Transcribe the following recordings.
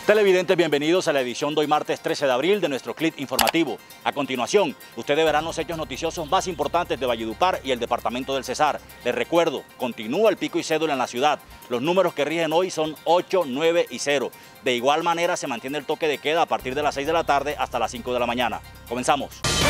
Televidentes, bienvenidos a la edición de hoy martes 13 de abril de nuestro clip informativo. A continuación, ustedes verán los hechos noticiosos más importantes de Valledupar y el departamento del Cesar. Les recuerdo, continúa el pico y cédula en la ciudad. Los números que rigen hoy son 8, 9 y 0. De igual manera se mantiene el toque de queda a partir de las 6 de la tarde hasta las 5 de la mañana. Comenzamos.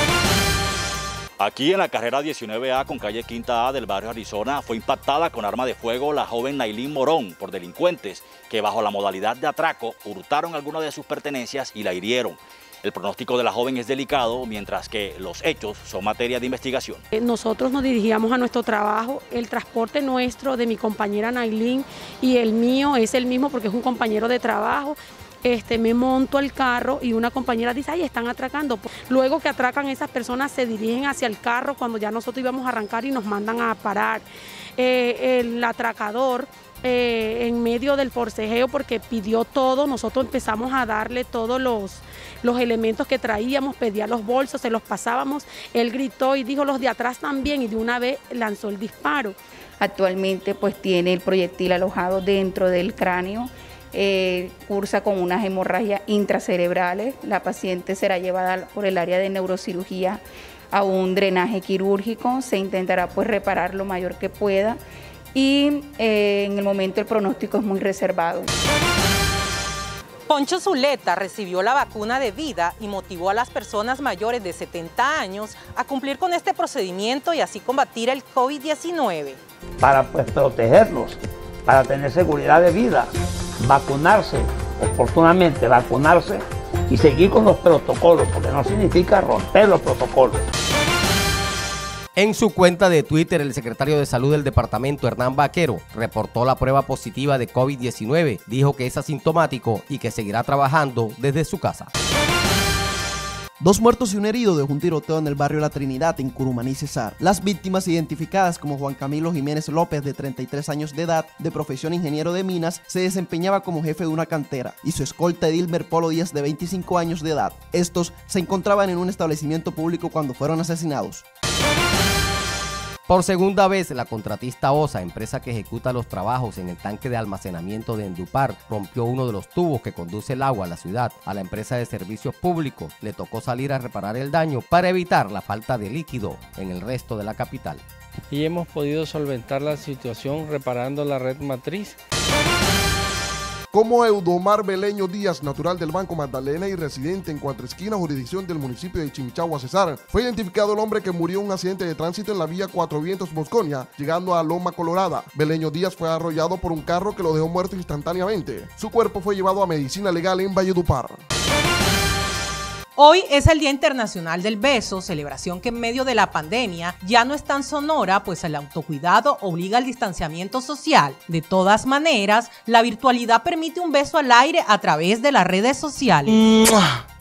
Aquí en la carrera 19A con calle Quinta A del barrio Arizona fue impactada con arma de fuego la joven Nailín Morón por delincuentes que bajo la modalidad de atraco hurtaron algunas de sus pertenencias y la hirieron. El pronóstico de la joven es delicado, mientras que los hechos son materia de investigación. Nosotros nos dirigíamos a nuestro trabajo. El transporte nuestro de mi compañera Nailín y el mío es el mismo porque es un compañero de trabajo. Me monto al carro y una compañera dice, ay, están atracando. Luego que atracan, esas personas se dirigen hacia el carro cuando ya nosotros íbamos a arrancar y nos mandan a parar. El atracador, en medio del forcejeo, porque pidió todo, nosotros empezamos a darle todos los elementos que traíamos, pedía los bolsos, se los pasábamos. Él gritó y dijo, los de atrás también, y de una vez lanzó el disparo. Actualmente pues tiene el proyectil alojado dentro del cráneo. Cursa con unas hemorragias intracerebrales. La paciente será llevada por el área de neurocirugía a un drenaje quirúrgico. Se intentará pues reparar lo mayor que pueda y en el momento el pronóstico es muy reservado. Poncho Zuleta recibió la vacuna de vida y motivó a las personas mayores de 70 años a cumplir con este procedimiento y así combatir el COVID-19. Para pues protegerlos, para tener seguridad de vida. Vacunarse, oportunamente vacunarse y seguir con los protocolos, porque no significa romper los protocolos. En su cuenta de Twitter, el secretario de Salud del departamento, Hernán Vaquero, reportó la prueba positiva de COVID-19, dijo que es asintomático y que seguirá trabajando desde su casa. 2 muertos y un herido dejó un tiroteo en el barrio La Trinidad, en Curumaní, Cesar. Las víctimas, identificadas como Juan Camilo Jiménez López, de 33 años de edad, de profesión ingeniero de minas, se desempeñaba como jefe de una cantera, y su escolta Edilmer Polo Díaz, de 25 años de edad. Estos se encontraban en un establecimiento público cuando fueron asesinados. Por segunda vez, la contratista OSA, empresa que ejecuta los trabajos en el tanque de almacenamiento de Endupar, rompió uno de los tubos que conduce el agua a la ciudad. A la empresa de servicios públicos le tocó salir a reparar el daño para evitar la falta de líquido en el resto de la capital. Y hemos podido solventar la situación reparando la red matriz. Como Eudomar Beleño Díaz, natural del Banco Magdalena y residente en Cuatro Esquinas, jurisdicción del municipio de Chimichagua, Cesar, fue identificado el hombre que murió en un accidente de tránsito en la vía Cuatro Vientos Mosconia, llegando a Loma Colorada. Beleño Díaz fue arrollado por un carro que lo dejó muerto instantáneamente. Su cuerpo fue llevado a medicina legal en Valledupar. Hoy es el Día Internacional del Beso, celebración que en medio de la pandemia ya no es tan sonora, pues el autocuidado obliga al distanciamiento social. De todas maneras, la virtualidad permite un beso al aire a través de las redes sociales.